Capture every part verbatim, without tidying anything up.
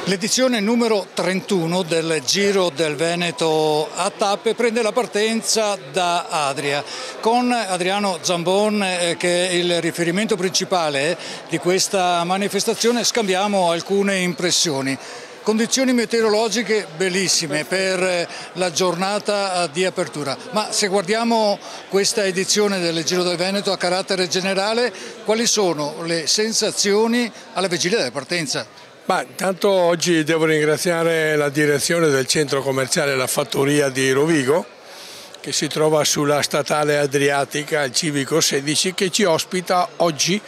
L'edizione numero trentuno del Giro del Veneto a tappe prende la partenza da Adria, con Adriano Zambon eh, che è il riferimento principale di questa manifestazione. Scambiamo alcune impressioni. Condizioni meteorologiche bellissime per la giornata di apertura, ma se guardiamo questa edizione del Giro del Veneto a carattere generale, quali sono le sensazioni alla vigilia della partenza? Ma intanto oggi devo ringraziare la direzione del centro commerciale La Fattoria di Rovigo, che si trova sulla statale adriatica, il civico sedici, che ci ospita oggi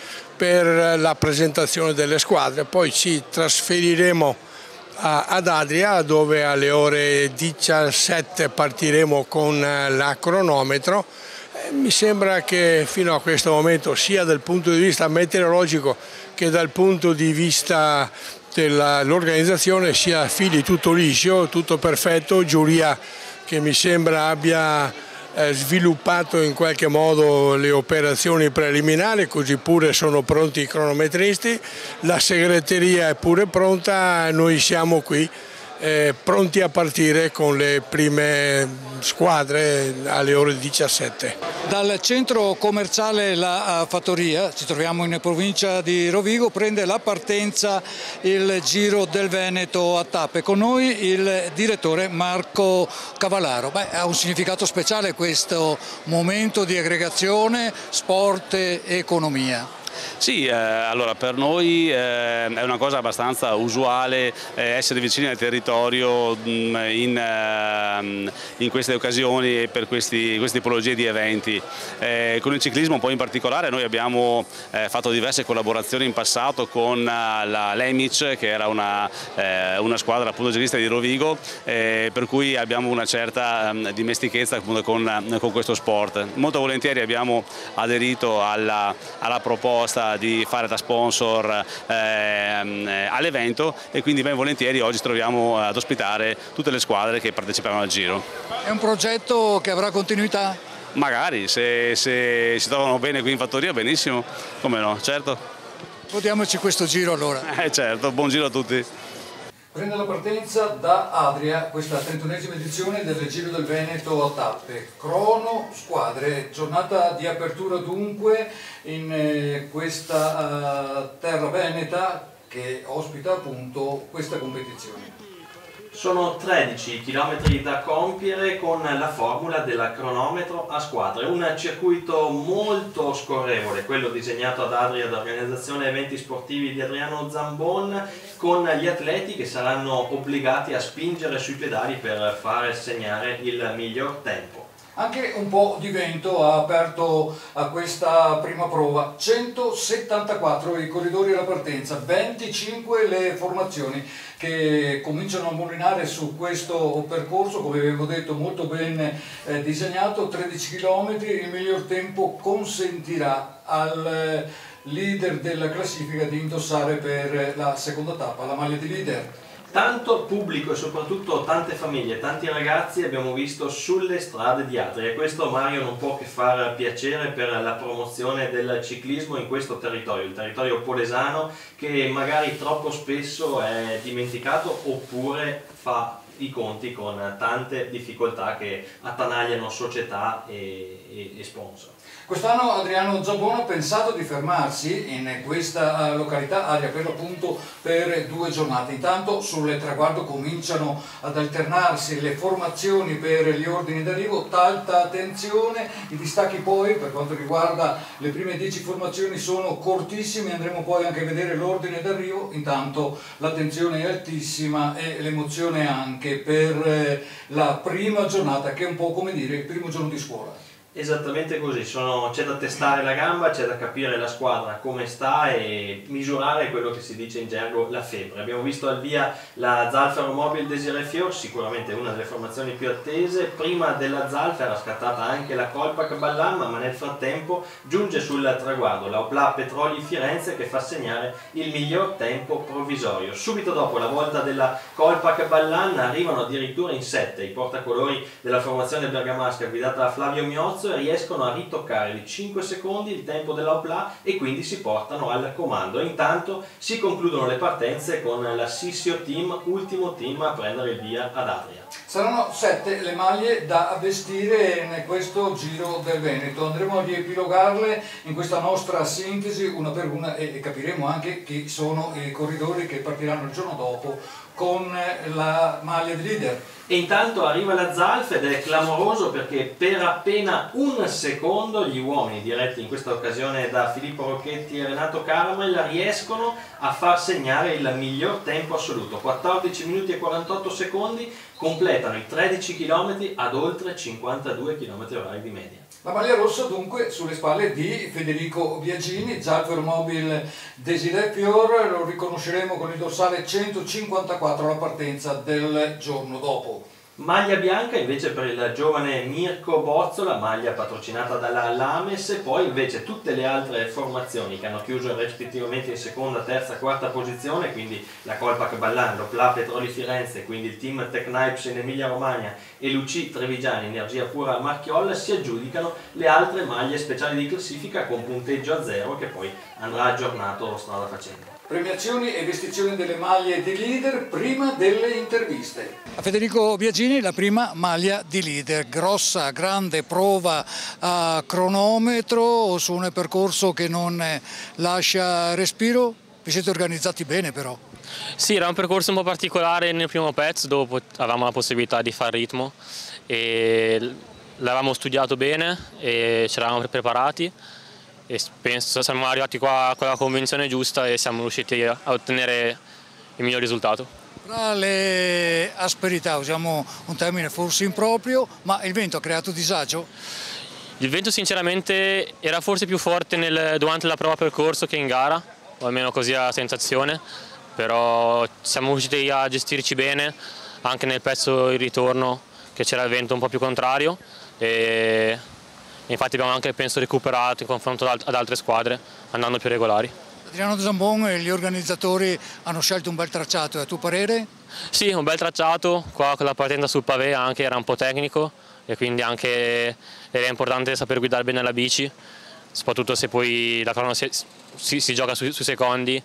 per la presentazione delle squadre. Poi ci trasferiremo a, ad Adria, dove alle ore diciassette partiremo con la cronometro. Eh, mi sembra che fino a questo momento, sia dal punto di vista meteorologico che dal punto di vista dell'organizzazione, sia fili tutto liscio, tutto perfetto. Giuria che mi sembra abbia eh, sviluppato in qualche modo le operazioni preliminari, così pure sono pronti i cronometristi, la segreteria è pure pronta, noi siamo qui eh, pronti a partire con le prime squadre alle ore diciassette. Dal centro commerciale La Fattoria, ci troviamo in provincia di Rovigo, prende la partenza il Giro del Veneto a tappe. Con noi il direttore Marco Cavallaro. Beh, ha un significato speciale questo momento di aggregazione sport e economia. Sì, eh, allora per noi eh, è una cosa abbastanza usuale eh, essere vicini al territorio mh, in, eh, in queste occasioni e per questi, queste tipologie di eventi. Eh, con il ciclismo poi in particolare noi abbiamo eh, fatto diverse collaborazioni in passato con la Lemic, che era una, eh, una squadra appunto ciclista di Rovigo, eh, per cui abbiamo una certa eh, dimestichezza appunto con, con questo sport. Molto volentieri abbiamo aderito alla, alla proposta di fare da sponsor eh, all'evento e quindi ben volentieri oggi ci troviamo ad ospitare tutte le squadre che parteciperanno al Giro. È un progetto che avrà continuità? Magari, se, se si trovano bene qui in fattoria, benissimo, come no, certo. Godiamoci questo Giro allora. Eh certo, buon Giro a tutti. Prende la partenza da Adria questa trentunesima edizione del Giro del Veneto a tappe. Crono, squadre, giornata di apertura dunque in eh, questa uh, terra veneta che ospita appunto questa competizione. Sono tredici chilometri da compiere con la formula della cronometro a squadre, un circuito molto scorrevole, quello disegnato ad Adria dall'organizzazione eventi sportivi di Adriano Zambon, con gli atleti che saranno obbligati a spingere sui pedali per fare segnare il miglior tempo. Anche un po' di vento ha aperto a questa prima prova, centosettantaquattro i corridori alla partenza, venticinque le formazioni che cominciano a mulinare su questo percorso, come avevo detto molto ben eh, disegnato, tredici chilometri, il miglior tempo consentirà al leader della classifica di indossare per la seconda tappa la maglia di leader. Tanto pubblico e soprattutto tante famiglie, tanti ragazzi abbiamo visto sulle strade di Adria e questo, Mario, non può che far piacere per la promozione del ciclismo in questo territorio, il territorio polesano che magari troppo spesso è dimenticato oppure fa i conti con tante difficoltà che attanagliano società e, e, e sponsor. Quest'anno Adriano Zambon ha pensato di fermarsi in questa località Adria per l'appunto per due giornate. Intanto sul traguardo cominciano ad alternarsi le formazioni per gli ordini d'arrivo, tanta attenzione, i distacchi poi per quanto riguarda le prime dieci formazioni sono cortissimi, andremo poi anche a vedere l'ordine d'arrivo. Intanto l'attenzione è altissima e l'emozione anche per la prima giornata, che è un po' come dire il primo giorno di scuola. Esattamente così, c'è da testare la gamba, c'è da capire la squadra come sta e misurare quello che si dice in gergo la febbre. Abbiamo visto al via la Zalfaro Mobile Desiré Fior, sicuramente una delle formazioni più attese. Prima della Zalfaro era scattata anche la Kolpak Ballam, ma nel frattempo giunge sul traguardo la Opla Petroli Firenze che fa segnare il miglior tempo provvisorio. Subito dopo la volta della Kolpak Ballam arrivano addirittura in sette i portacolori della formazione bergamasca guidata da Flavio Miozzo, Bozzo e riescono a ritoccare di cinque secondi il tempo dell'Aupla e quindi si portano al comando. E intanto si concludono le partenze con la Sissio Team, ultimo team a prendere il via ad Adria. Saranno sette le maglie da vestire in questo Giro del Veneto. Andremo a riepilogarle in questa nostra sintesi una per una e capiremo anche chi sono i corridori che partiranno il giorno dopo con la maglia di leader. E intanto arriva la Zalf ed è clamoroso perché per appena un secondo gli uomini diretti in questa occasione da Filippo Rocchetti e Renato Caramel riescono a far segnare il miglior tempo assoluto. quattordici minuti e quarantotto secondi, completano i tredici chilometri ad oltre cinquantadue chilometri orari di media. La maglia rossa dunque sulle spalle di Federico Biagini, Zalf Aeromobile Desirée Fior, lo riconosceremo con il dorsale centocinquantaquattro alla partenza del giorno dopo. Maglia bianca invece per il giovane Mirko Bozzo, la maglia patrocinata dalla Lames, e poi invece tutte le altre formazioni che hanno chiuso rispettivamente in seconda, terza, quarta posizione, quindi la Colpac Ballando, Pla Petroli Firenze, quindi il team Tecnipes in Emilia Romagna e Luci Trevigiani Energia Pura Marchiol, si aggiudicano le altre maglie speciali di classifica con punteggio a zero che poi andrà aggiornato strada facendo. Premiazioni e vestizioni delle maglie di leader prima delle interviste. A Federico Biagini la prima maglia di leader, grossa, grande prova a cronometro su un percorso che non lascia respiro. Vi siete organizzati bene però? Sì, era un percorso un po' particolare nel primo pezzo dove avevamo la possibilità di fare ritmo e l'avevamo studiato bene e ci eravamo preparati. E penso siamo arrivati qua con la convinzione giusta e siamo riusciti a ottenere il miglior risultato. Tra le asperità, usiamo un termine forse improprio, ma il vento ha creato disagio? Il vento sinceramente era forse più forte nel, durante la prova percorso che in gara, o almeno così la sensazione, però siamo riusciti a gestirci bene anche nel pezzo il ritorno che c'era il vento un po' più contrario. E infatti abbiamo anche, penso, recuperato in confronto ad altre squadre, andando più regolari. Adriano Zambon e gli organizzatori hanno scelto un bel tracciato, e a tuo parere? Sì, un bel tracciato, qua con la partenza sul pavé anche era un po' tecnico e quindi anche era importante saper guidare bene la bici, soprattutto se poi la crono si, si, si gioca sui, sui secondi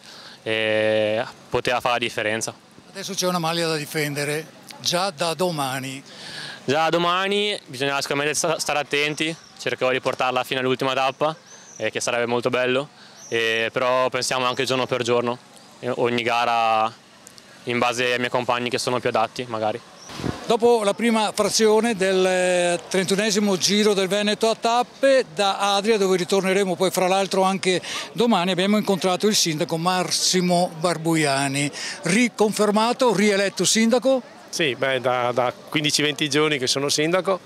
e poteva fare la differenza. Adesso c'è una maglia da difendere, già da domani. Già domani bisogna sicuramente stare attenti, cercherò di portarla fino all'ultima tappa, eh, che sarebbe molto bello, eh, però pensiamo anche giorno per giorno, eh, ogni gara in base ai miei compagni che sono più adatti magari. Dopo la prima frazione del trentunesimo Giro del Veneto a tappe, da Adria, dove ritorneremo poi fra l'altro anche domani, abbiamo incontrato il sindaco Massimo Barbuiani. Riconfermato, rieletto sindaco? Sì, beh, da, da quindici venti giorni che sono sindaco,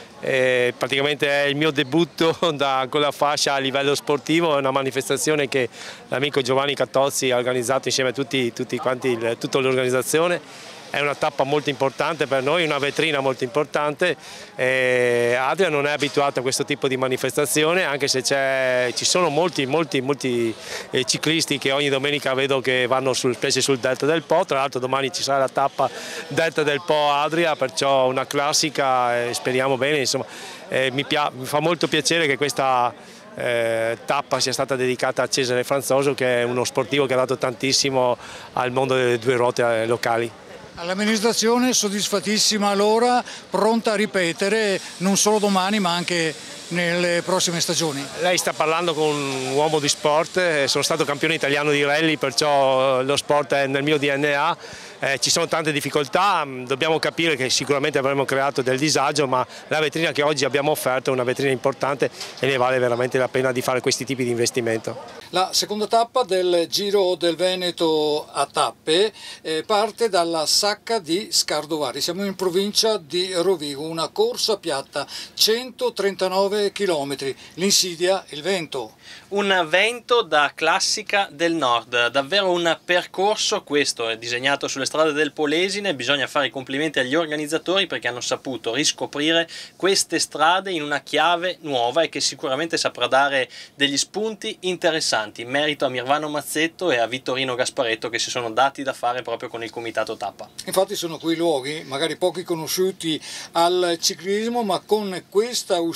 eh, praticamente è il mio debutto da, con la fascia a livello sportivo, è una manifestazione che l'amico Giovanni Cattozzi ha organizzato insieme a tutti, tutti quanti, il, tutta l'organizzazione. È una tappa molto importante per noi, una vetrina molto importante. Eh, Adria non è abituata a questo tipo di manifestazione, anche se ci sono molti, molti, molti eh, ciclisti che ogni domenica vedo che vanno sul, specie sul Delta del Po. Tra l'altro domani ci sarà la tappa Delta del Po Adria, perciò una classica, eh, speriamo bene. Insomma, eh, mi, mi fa molto piacere che questa Eh, tappa sia stata dedicata a Cesare Franzoso, che è uno sportivo che ha dato tantissimo al mondo delle due ruote locali. All'amministrazione soddisfattissima allora, pronta a ripetere non solo domani ma anche nelle prossime stagioni? Lei sta parlando con un uomo di sport, sono stato campione italiano di rally, perciò lo sport è nel mio D N A. Eh, ci sono tante difficoltà, dobbiamo capire che sicuramente avremo creato del disagio, ma la vetrina che oggi abbiamo offerto è una vetrina importante e ne vale veramente la pena di fare questi tipi di investimento. La seconda tappa del Giro del Veneto a tappe eh, parte dalla Sacca di Scardovari, siamo in provincia di Rovigo, una corsa piatta, centotrentanove chilometri, l'insidia il vento. Un vento da classica del nord, davvero un percorso, questo è disegnato sulle strade del Polesine. Bisogna fare i complimenti agli organizzatori perché hanno saputo riscoprire queste strade in una chiave nuova e che sicuramente saprà dare degli spunti interessanti. Merito a Mirvano Mazzetto e a Vittorino Gasparetto che si sono dati da fare proprio con il comitato tappa. Infatti sono quei luoghi, magari pochi conosciuti al ciclismo, ma con questa uscita, con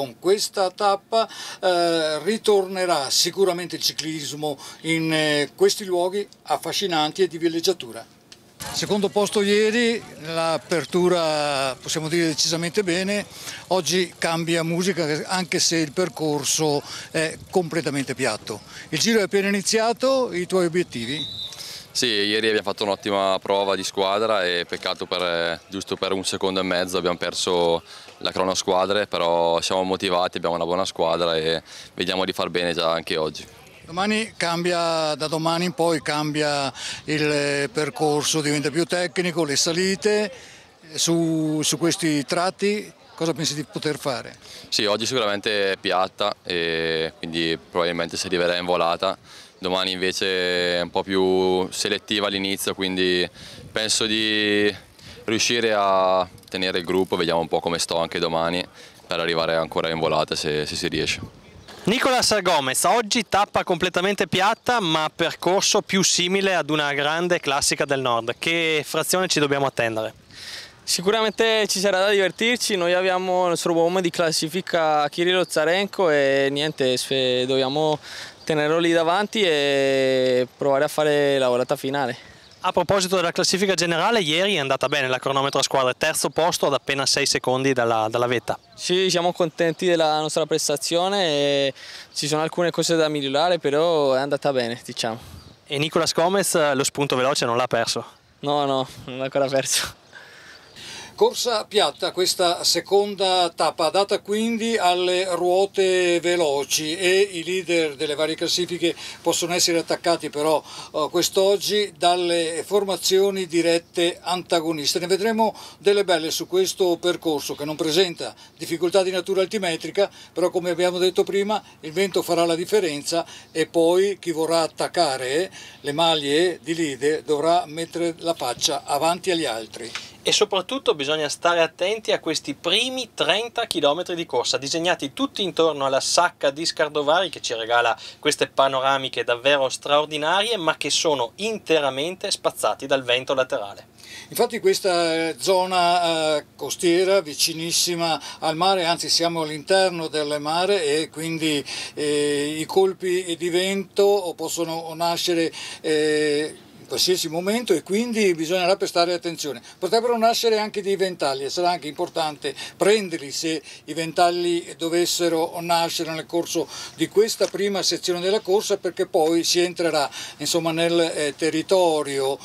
con questa tappa eh, ritornerà sicuramente il ciclismo in eh, questi luoghi affascinanti e di villeggiatura. Secondo posto ieri, l'apertura possiamo dire decisamente bene, oggi cambia musica anche se il percorso è completamente piatto. Il giro è appena iniziato, i tuoi obiettivi? Sì, ieri abbiamo fatto un'ottima prova di squadra e peccato per giusto per un secondo e mezzo abbiamo perso la cronosquadre, però siamo motivati, abbiamo una buona squadra e vediamo di far bene già anche oggi. Domani cambia, da domani in poi cambia il percorso, diventa più tecnico, le salite, su, su questi tratti cosa pensi di poter fare? Sì, oggi sicuramente è piatta e quindi probabilmente si arriverà in volata, domani invece è un po' più selettiva all'inizio, quindi penso di riuscire a tenere il gruppo, vediamo un po' come sto anche domani per arrivare ancora in volata se, se si riesce. Nicolas Gomez, oggi tappa completamente piatta ma percorso più simile ad una grande classica del nord. Che frazione ci dobbiamo attendere? Sicuramente ci sarà da divertirci, noi abbiamo il nostro uomo di classifica Kirilo Zarenko e niente, dobbiamo tenerlo lì davanti e provare a fare la volata finale. A proposito della classifica generale, ieri è andata bene la cronometro a squadre, terzo posto ad appena sei secondi dalla, dalla vetta. Sì, siamo contenti della nostra prestazione e ci sono alcune cose da migliorare, però è andata bene, diciamo. E Nicolas Gomez lo spunto veloce non l'ha perso? No, no, non l'ha ancora perso. Corsa piatta, questa seconda tappa data quindi alle ruote veloci e i leader delle varie classifiche possono essere attaccati però uh, quest'oggi dalle formazioni dirette antagoniste. Ne vedremo delle belle su questo percorso che non presenta difficoltà di natura altimetrica, però come abbiamo detto prima il vento farà la differenza e poi chi vorrà attaccare le maglie di leader dovrà mettere la faccia avanti agli altri. E soprattutto bisogna stare attenti a questi primi trenta chilometri di corsa, disegnati tutti intorno alla sacca di Scardovari che ci regala queste panoramiche davvero straordinarie, ma che sono interamente spazzati dal vento laterale. Infatti questa zona eh, costiera vicinissima al mare, anzi siamo all'interno del mare e quindi eh, i colpi di vento possono nascere eh, in qualsiasi momento e quindi bisognerà prestare attenzione. Potrebbero nascere anche dei ventagli e sarà anche importante prenderli se i ventagli dovessero nascere nel corso di questa prima sezione della corsa, perché poi si entrerà insomma nel eh, territorio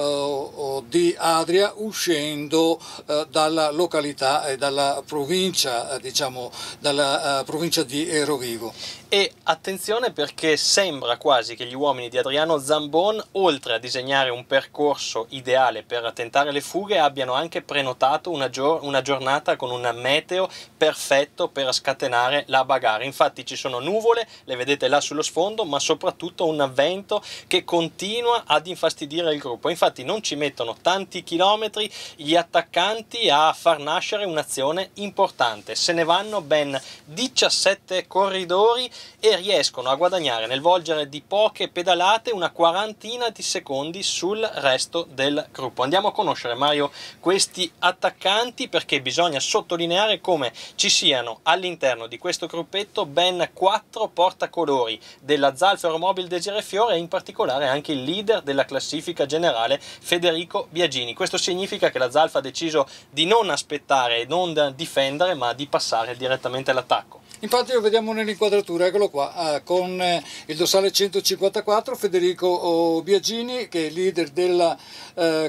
eh, di Adria uscendo eh, dalla località e eh, dalla provincia, eh, diciamo dalla eh, provincia di Rovigo. E attenzione perché sembra quasi che gli uomini di Adriano Zambon, oltre a disegnare un percorso ideale per tentare le fughe, abbiano anche prenotato una, gior- una giornata con un meteo perfetto per scatenare la bagarre. Infatti ci sono nuvole, le vedete là sullo sfondo, ma soprattutto un vento che continua ad infastidire il gruppo. Infatti non ci mettono tanti chilometri gli attaccanti a far nascere un'azione importante. Se ne vanno ben diciassette corridori e riescono a guadagnare nel volgere di poche pedalate una quarantina di secondi sul resto del gruppo. Andiamo a conoscere, Mario, questi attaccanti, perché bisogna sottolineare come ci siano all'interno di questo gruppetto ben quattro portacolori della Zalfero Mobil Desirée Fior e in particolare anche il leader della classifica generale Federico Biagini. Questo significa che la Zalfa ha deciso di non aspettare e non difendere, ma di passare direttamente all'attacco. Infatti lo vediamo nell'inquadratura, eccolo qua, eh, con eh, il dorsale centocinquantaquattro Federico oh, Biagini che è leader della eh,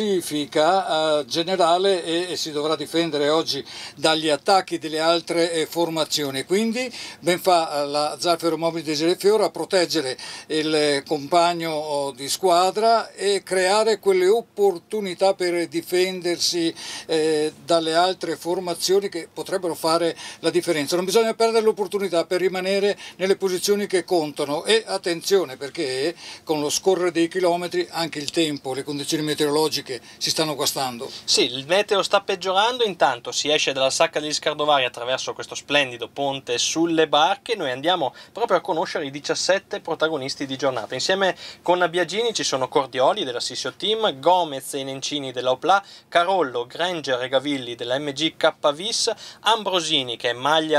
classifica eh, generale e, e si dovrà difendere oggi dagli attacchi delle altre eh, formazioni. Quindi ben fa la Zalfero Mobil Desirée Fior a proteggere il eh, compagno oh, di squadra e creare quelle opportunità per difendersi eh, dalle altre formazioni che potrebbero fare la differenza. Non bisogna perdere l'opportunità per rimanere nelle posizioni che contano e attenzione perché con lo scorrere dei chilometri anche il tempo, le condizioni meteorologiche si stanno guastando. Sì, il meteo sta peggiorando, intanto si esce dalla sacca degli Scardovari attraverso questo splendido ponte sulle barche. Noi andiamo proprio a conoscere i diciassette protagonisti di giornata. Insieme con Biagini ci sono Cordioli della Sissio Team, Gomez e Nencini della Opla, Carollo, Granger e Gavilli della M G K Vis, Ambrosini che è maglia cicla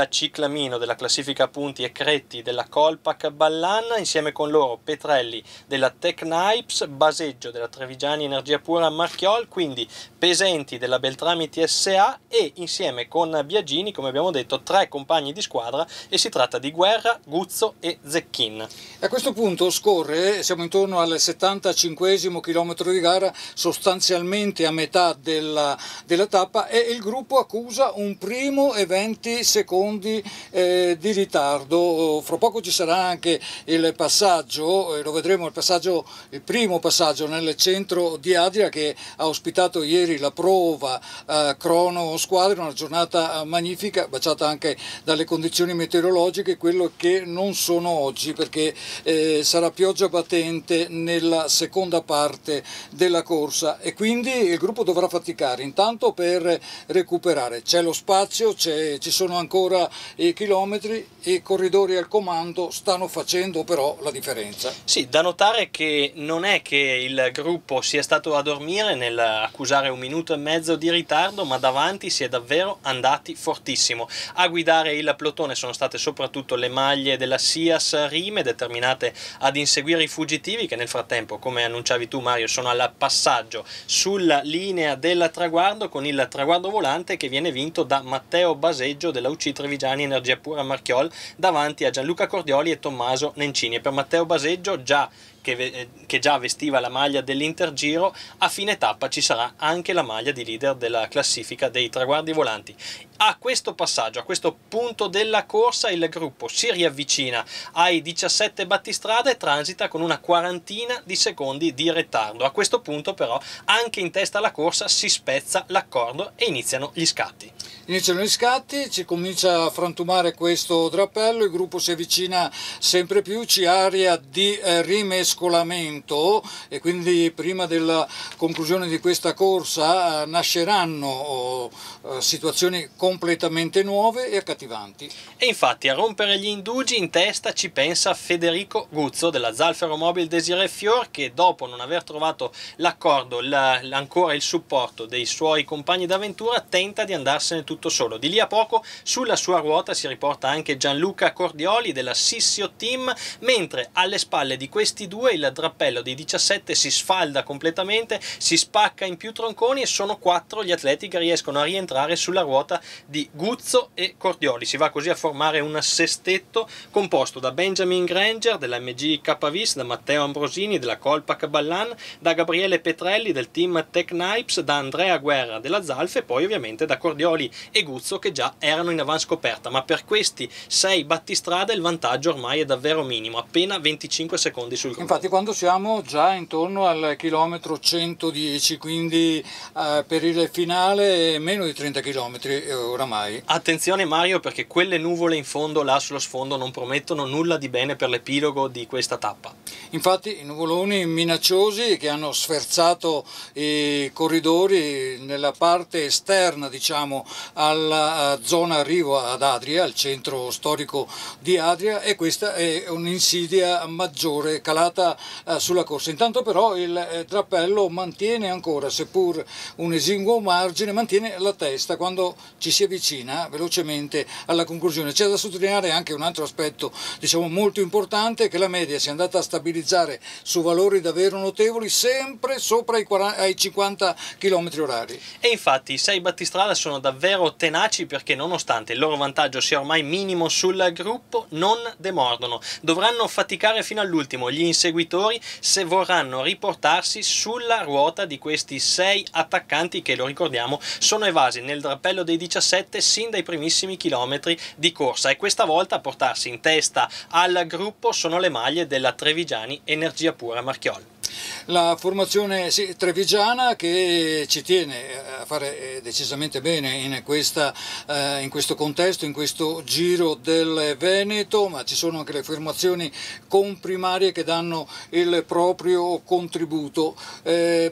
Flamino della classifica punti e Cretti della Colpac Ballan, insieme con loro Petrelli della Tecnipes, Baseggio della Trevigiani Energia Pura Marchiol, quindi Pesenti della Beltrami T S A e insieme con Biagini, come abbiamo detto, tre compagni di squadra, e si tratta di Guerra, Guzzo e Zecchin. A questo punto scorre, siamo intorno al settantacinquesimo chilometro di gara, sostanzialmente a metà della, della tappa, e il gruppo accusa un primo e venti secondi eh, di ritardo. Fra poco ci sarà anche il passaggio, eh, lo vedremo, il passaggio, il primo passaggio nel centro di Adria, che ha ospitato ieri la prova eh, crono squadre, una giornata magnifica, baciata anche dalle condizioni meteorologiche, quello che non sono oggi, perché eh, sarà pioggia battente nella seconda parte della corsa e quindi il gruppo dovrà faticare intanto per recuperare. C'è lo spazio, c'è, ci sono ancora i chilometri e i corridori al comando stanno facendo però la differenza. Sì, da notare che non è che il gruppo sia stato a dormire nel accusare un minuto e mezzo di ritardo, ma davanti si è davvero andati fortissimo. A guidare il plotone sono state soprattutto le maglie della Sias Rime, determinate ad inseguire i fuggitivi che nel frattempo, come annunciavi tu Mario, sono al passaggio sulla linea del traguardo, con il traguardo volante che viene vinto da Matteo Baseggio della U C Trevigiani Energia Pura Marchiol davanti a Gianluca Cordioli e Tommaso Nencini. E per Matteo Baseggio, già Che, che già vestiva la maglia dell'Intergiro, a fine tappa ci sarà anche la maglia di leader della classifica dei traguardi volanti. A questo passaggio, a questo punto della corsa, il gruppo si riavvicina ai diciassette battistrada e transita con una quarantina di secondi di ritardo. A questo punto però anche in testa alla corsa si spezza l'accordo e iniziano gli scatti. Iniziano gli scatti, ci comincia a frantumare questo drappello, il gruppo si avvicina sempre più, c'è area di eh, rimescolamento e quindi prima della conclusione di questa corsa eh, nasceranno eh, situazioni completamente nuove e accattivanti. E infatti a rompere gli indugi in testa ci pensa Federico Guzzo della Zalfero Mobil Desiré Fior, che dopo non aver trovato l'accordo, ancora il supporto dei suoi compagni d'avventura, tenta di andarsene tutto solo. Di lì a poco sulla sua ruota si riporta anche Gianluca Cordioli della Sissio Team, mentre alle spalle di questi due il drappello dei diciassette si sfalda completamente, si spacca in più tronconi e sono quattro gli atleti che riescono a rientrare sulla ruota di Guzzo e Cordioli. Si va così a formare un sestetto composto da Benjamin Granger della M G K Vis, da Matteo Ambrosini della Colpac Ballan, da Gabriele Petrelli del team Tecnipes, da Andrea Guerra della Zalf e poi ovviamente da Cordioli e Guzzo, che già erano in avanscoperta. Ma per questi sei battistrada il vantaggio ormai è davvero minimo, appena venticinque secondi sul gruppo. Infatti quando siamo già intorno al chilometro centodieci, quindi eh, per il finale meno di trenta chilometri eh, oramai. Attenzione Mario, perché quelle nuvole in fondo, là sullo sfondo, non promettono nulla di bene per l'epilogo di questa tappa. Infatti i nuvoloni minacciosi che hanno sferzato i corridori nella parte esterna, diciamo, alla zona arrivo ad Adria, al centro storico di Adria, e questa è un'insidia maggiore calata eh, sulla corsa. Intanto però il eh, drappello mantiene ancora, seppur un esiguo margine, mantiene la testa quando ci si avvicina velocemente alla conclusione. C'è da sottolineare anche un altro aspetto, diciamo, molto importante, che la media si è andata a stabilizzare su valori davvero notevoli, sempre sopra i, quaranta, ai cinquanta chilometri orari. E infatti i sei battistrada sono davvero tenaci, perché nonostante il loro vantaggio sia ormai minimo sul gruppo, non demordono. Dovranno faticare fino all'ultimo gli inseguitori se vorranno riportarsi sulla ruota di questi sei attaccanti che, lo ricordiamo, sono evasi nel drappello dei diciassette sin dai primissimi chilometri di corsa, e questa volta a portarsi in testa al gruppo sono le maglie della Trevigiani Energia Pura Marchiol. La formazione sì, trevigiana, che ci tiene a fare decisamente bene in, questa, eh, in questo contesto, in questo Giro del Veneto, ma ci sono anche le formazioni comprimarie che danno il proprio contributo. Eh,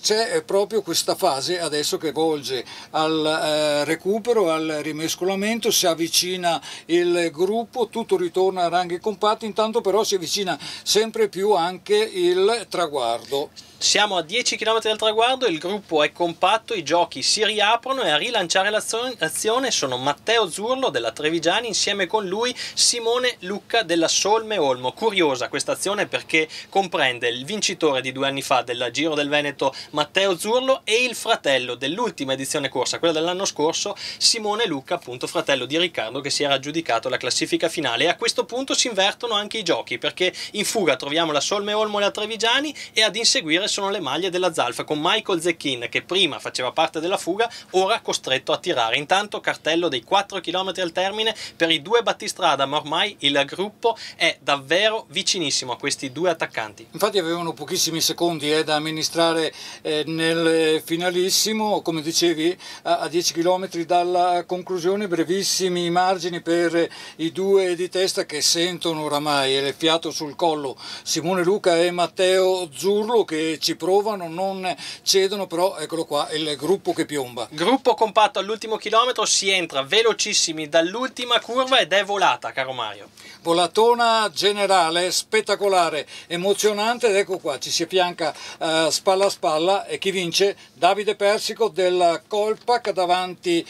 c'è proprio questa fase adesso che volge al eh, recupero, al rimescolamento, si avvicina il gruppo, tutto ritorna a ranghi compatti, intanto però si avvicina sempre più anche il traguardo. Siamo a dieci chilometri dal traguardo, il gruppo è compatto, i giochi si riaprono e a rilanciare l'azione sono Matteo Zurlo della Trevigiani, insieme con lui Simone Lucca della Solme Olmo. Curiosa questa azione perché comprende il vincitore di due anni fa del Giro del Veneto Matteo Zurlo e il fratello dell'ultima edizione corsa, quella dell'anno scorso, Simone Lucca, appunto fratello di Riccardo, che si era aggiudicato la classifica finale. E a questo punto si invertono anche i giochi, perché in fuga troviamo la Solme Olmo e la Trevigiani e ad inseguire sono le maglie della Zalfa, con Michael Zecchin che prima faceva parte della fuga, ora costretto a tirare. Intanto cartello dei quattro chilometri al termine per i due battistrada, ma ormai il gruppo è davvero vicinissimo a questi due attaccanti. Infatti avevano pochissimi secondi eh, da amministrare eh, nel finalissimo, come dicevi, a, a dieci chilometri dalla conclusione, brevissimi margini per i due di testa che sentono oramai il fiato sul collo, Simone Lucca e Matteo Zurlo, che ci provano, non cedono, però eccolo qua il gruppo che piomba. Gruppo compatto all'ultimo chilometro, si entra velocissimi dall'ultima curva ed è volata, caro Mario. Volatona generale, spettacolare, emozionante, ed ecco qua ci si affianca uh, spalla a spalla, e chi vince? Davide Persico della Colpac davanti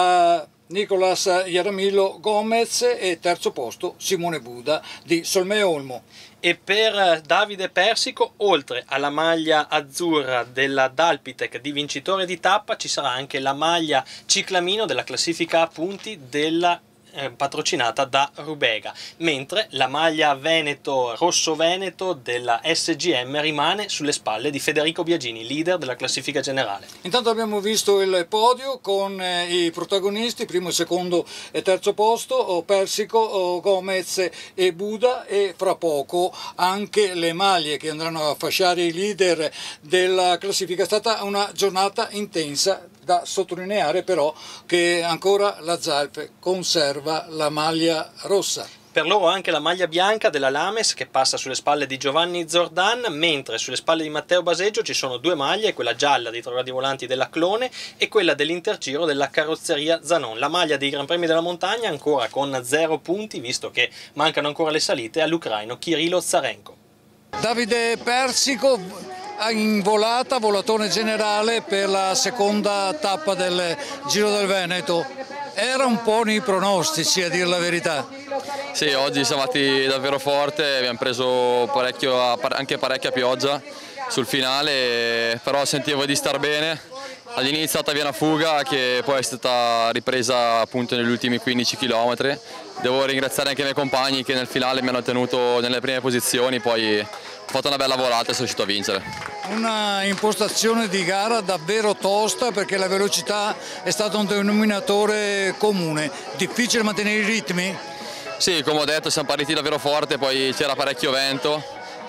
a Nicolas Jaramillo Gomez, e terzo posto Simone Buda di Solme Olmo. E per Davide Persico, oltre alla maglia azzurra della Dalpitec di vincitore di tappa, ci sarà anche la maglia ciclamino della classifica a punti della eh, patrocinata da Rubega, mentre la maglia Veneto, rosso Veneto della S G M rimane sulle spalle di Federico Biagini, leader della classifica generale. Intanto abbiamo visto il podio con eh, i protagonisti, primo, secondo e terzo posto, Persico, Gomez e Buda, e fra poco anche le maglie che andranno a fasciare i leader della classifica. È stata una giornata intensa, da sottolineare però che ancora la Zalf conserva la maglia rossa. Per loro anche la maglia bianca della Lames, che passa sulle spalle di Giovanni Zordan, mentre sulle spalle di Matteo Baseggio ci sono due maglie, quella gialla dei Traguardi Volanti della Clone e quella dell'Intergiro della Carrozzeria Zanon. La maglia dei Gran Premi della Montagna ancora con zero punti, visto che mancano ancora le salite, all'ucraino Kirilo Zarenko. Davide Persico in volata, volatone generale per la seconda tappa del Giro del Veneto. Era un po' nei pronostici, a dire la verità. Sì, oggi siamo andati davvero forte, abbiamo preso parecchio, anche parecchia pioggia sul finale, però sentivo di star bene. All'inizio è stata via una fuga che poi è stata ripresa appunto negli ultimi quindici chilometri. Devo ringraziare anche i miei compagni che nel finale mi hanno tenuto nelle prime posizioni, poi ho fatto una bella volata e sono riuscito a vincere. Una impostazione di gara davvero tosta, perché la velocità è stato un denominatore comune. Difficile mantenere i ritmi? Sì, come ho detto siamo partiti davvero forte, poi c'era parecchio vento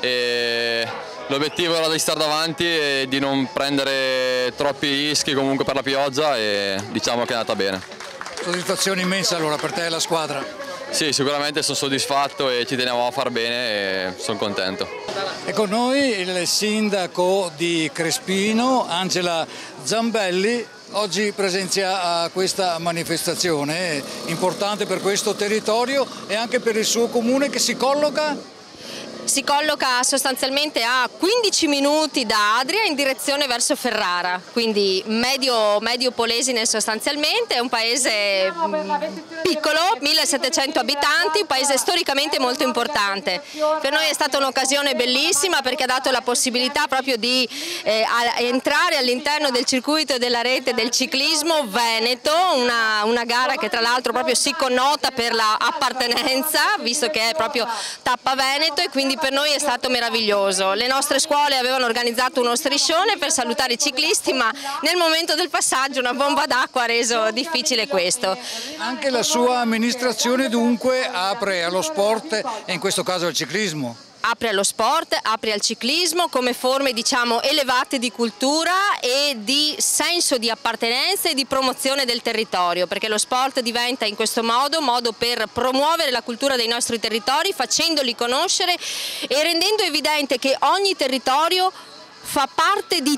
e l'obiettivo era di stare davanti e di non prendere troppi rischi comunque per la pioggia, e diciamo che è andata bene. Soddisfazione immensa allora per te e la squadra? Sì, sicuramente sono soddisfatto e ci teniamo a far bene e sono contento. E con noi il sindaco di Crespino, Angela Zambelli, oggi presenzia a questa manifestazione importante per questo territorio e anche per il suo comune, che si colloca... Si colloca sostanzialmente a quindici minuti da Adria in direzione verso Ferrara, quindi medio, medio Polesine sostanzialmente. È un paese piccolo, millesettecento abitanti, un paese storicamente molto importante. Per noi è stata un'occasione bellissima, perché ha dato la possibilità proprio di eh, entrare all'interno del circuito della rete del ciclismo veneto, una, una gara che tra l'altro proprio si connota per l'appartenenza, visto che è proprio tappa Veneto, e quindi per noi è stato meraviglioso. Le nostre scuole avevano organizzato uno striscione per salutare i ciclisti, ma nel momento del passaggio una bomba d'acqua ha reso difficile questo. Anche la sua amministrazione dunque apre allo sport e in questo caso al ciclismo. Apre allo sport, apre al ciclismo come forme, diciamo, elevate di cultura e di senso di appartenenza e di promozione del territorio, perché lo sport diventa in questo modo modo per promuovere la cultura dei nostri territori, facendoli conoscere e rendendo evidente che ogni territorio fa parte di tappe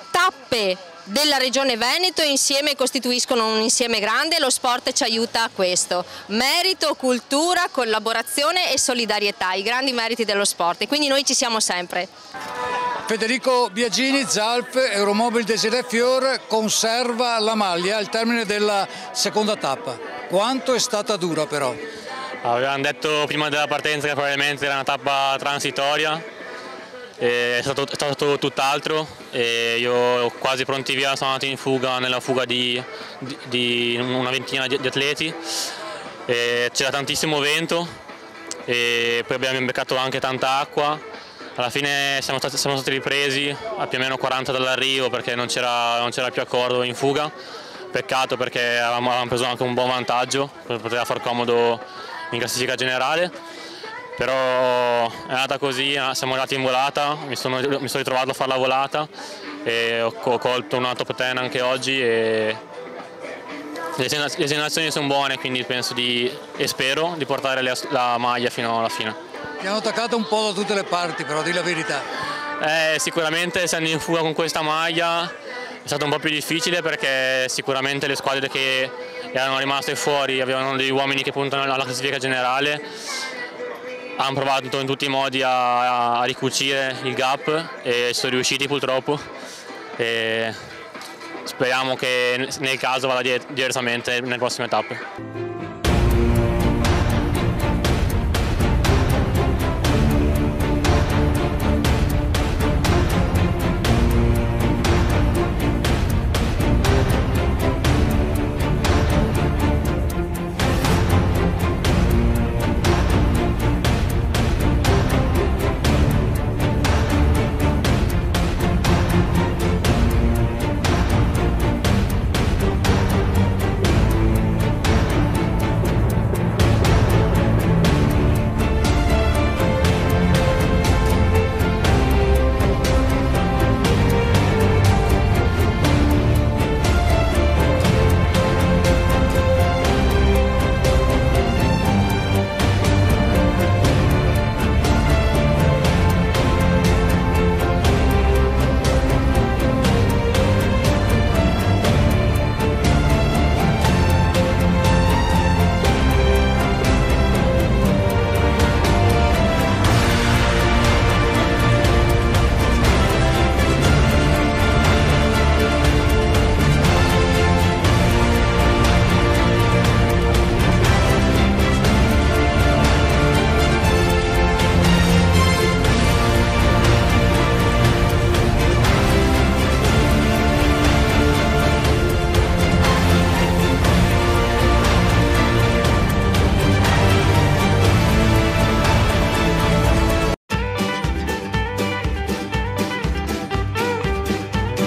tappe della Regione Veneto insieme costituiscono un insieme grande e lo sport ci aiuta a questo. Merito, cultura, collaborazione e solidarietà, i grandi meriti dello sport, e quindi noi ci siamo sempre. Federico Biagini, Zalf, Euromobile Desirée Fior conserva la maglia al termine della seconda tappa. Quanto è stata dura però? Avevamo detto prima della partenza che probabilmente era una tappa transitoria, è stato, è stato tutt'altro, e io quasi pronti via sono andato in fuga, nella fuga di, di, di una ventina di, di atleti, c'era tantissimo vento e poi abbiamo beccato anche tanta acqua. Alla fine siamo stati, siamo stati ripresi a più o meno quaranta dall'arrivo perché non c'era più accordo in fuga, peccato perché avevamo, avevamo preso anche un buon vantaggio, poteva far comodo in classifica generale. Però è andata così, siamo arrivati in volata, mi sono, mi sono ritrovato a fare la volata e ho, ho colto una top dieci anche oggi e le generazioni sono buone, quindi penso di, e spero di portare le, la maglia fino alla fine. Ti hanno attaccato un po' da tutte le parti, però di la verità. Eh, sicuramente essendo in fuga con questa maglia è stato un po' più difficile perché sicuramente le squadre che erano rimaste fuori avevano degli uomini che puntano alla classifica generale. Hanno provato in tutti i modi a, a ricucire il gap e sono riusciti purtroppo, e speriamo che nel caso vada diversamente nelle prossime tappe.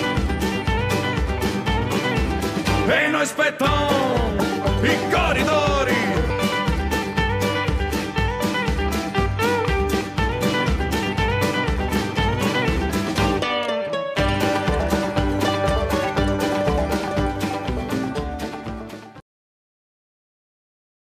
E noi aspettiamo il corridore.